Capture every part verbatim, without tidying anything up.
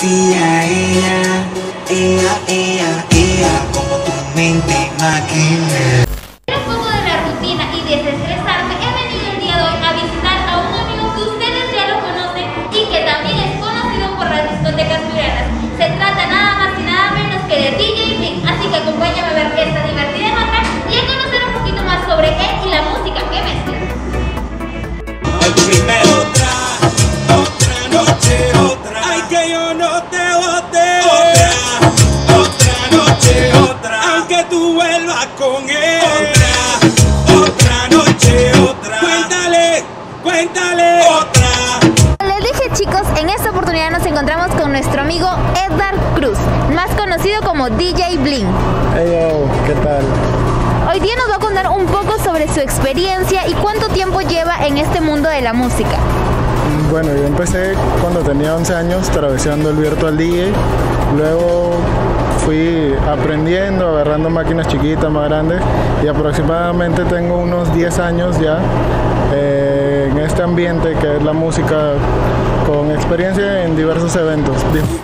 Ella, ella, ella, ella, ella, como tu mente maquina. Un poco de la rutina y desestresarme, he venido el día de hoy a visitar a un amigo que ustedes ya lo conocen y que también es conocido por las discotecas piuranas. Se trata nada más y nada menos que de D J Blink, así que acompáñame a ver esta divertida nota y a conocer un poquito más sobre él y la música que mezcla. El primero, otra, otra noche, otra. Ay, que yo no te bote. Otra, otra noche, otra. Aunque tú vuelvas con él. Otra, otra noche, otra. Cuéntale, cuéntale. Otra. Les dije, chicos, en esta oportunidad nos encontramos con nuestro amigo Edgar Cruz, más conocido como D J Blink. Hey yo, ¿qué tal? Hoy día nos va a contar un poco sobre su experiencia y cuánto tiempo lleva en este mundo de la música. Bueno, yo empecé cuando tenía once años traveseando el Virtual D J. Luego fui aprendiendo, agarrando máquinas chiquitas, más grandes, y aproximadamente tengo unos diez años ya eh, en este ambiente que es la música, con experiencia en diversos eventos.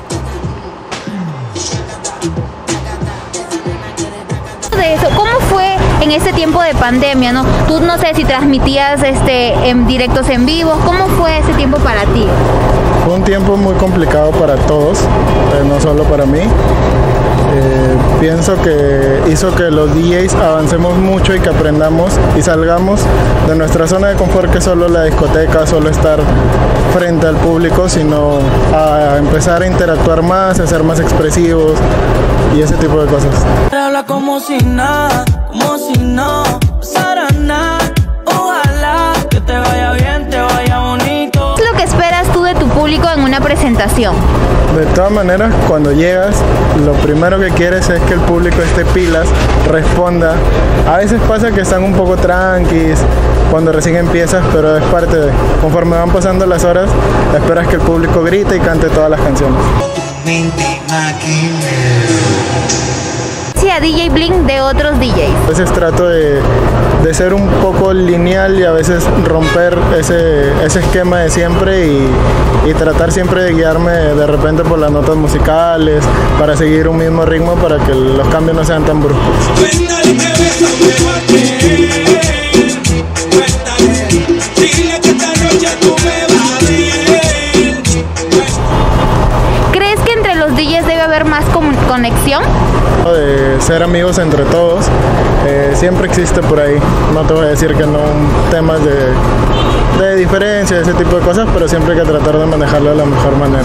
De eso, ¿cómo fue en ese tiempo de pandemia, no? Tú no sé si transmitías este en directos en vivo, ¿cómo fue ese tiempo para ti? Fue un tiempo muy complicado para todos, eh, no solo para mí. Eh, pienso que hizo que los D Js avancemos mucho y que aprendamos y salgamos de nuestra zona de confort, que es solo la discoteca, solo estar frente al público, sino a empezar a interactuar más, a ser más expresivos y ese tipo de cosas. Habla como si nada, como si no pasara nada. Ojalá que te vaya bien, te vaya bonito. ¿Qué es lo que esperas tú de tu público en una presentación? De todas maneras, cuando llegas, lo primero que quieres es que el público esté pilas, responda. A veces pasa que están un poco tranquis cuando recién empiezas, pero es parte de, conforme van pasando las horas, esperas que el público grite y cante todas las canciones. Mente maquina. Sí, a D J Blink de otros D Js. A veces trato de, de ser un poco lineal y a veces romper ese, ese esquema de siempre y, y tratar siempre de guiarme de repente por las notas musicales para seguir un mismo ritmo para que los cambios no sean tan bruscos. Cuéntale que beso me maté. Cuéntale, dile que esta noche tú me vas a ver. ¿Crees que entre los D Js debe haber más conexión? De ser amigos entre todos, eh, siempre existe por ahí. No te voy a decir que no, temas de, de diferencia, ese tipo de cosas, pero siempre hay que tratar de manejarlo de la mejor manera.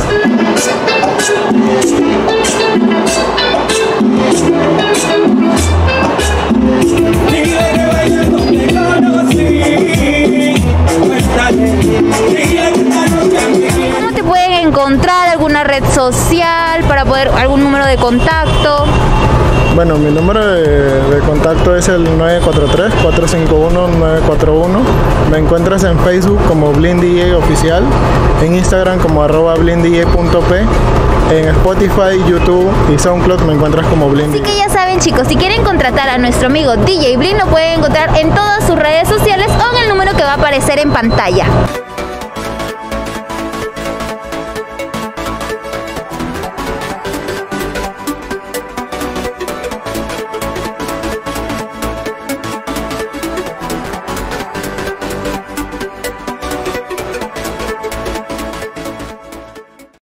¿Cómo te pueden encontrar? ¿Alguna red social para poder, algún número de contacto? Bueno, mi número de, de contacto es el nueve cuatro tres, cuatro cinco uno, nueve cuatro uno. Me encuentras en Facebook como Blink D J Oficial, en Instagram como arroba blink d j punto p, en Spotify, YouTube y SoundCloud me encuentras como Blink D J. Así que ya saben, chicos, si quieren contratar a nuestro amigo D J Blink, lo pueden encontrar en todas sus redes sociales o en el número que va a aparecer en pantalla.